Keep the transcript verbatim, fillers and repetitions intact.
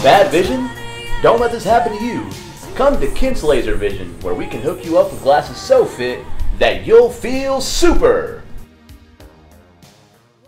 Bad vision? Don't let this happen to you. Come to Kent's Laser Vision, where we can hook you up with glasses so fit that you'll feel super!